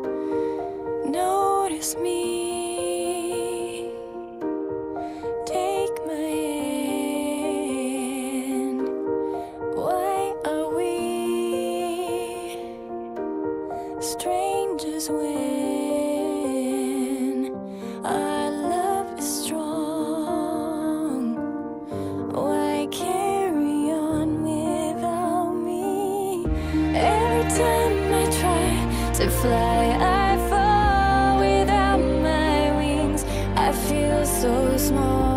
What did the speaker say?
Notice me, take my hand. Why are we strangers when our love is strong? Why carry on without me? Every time I try to fly, I fall without my wings. I feel so small.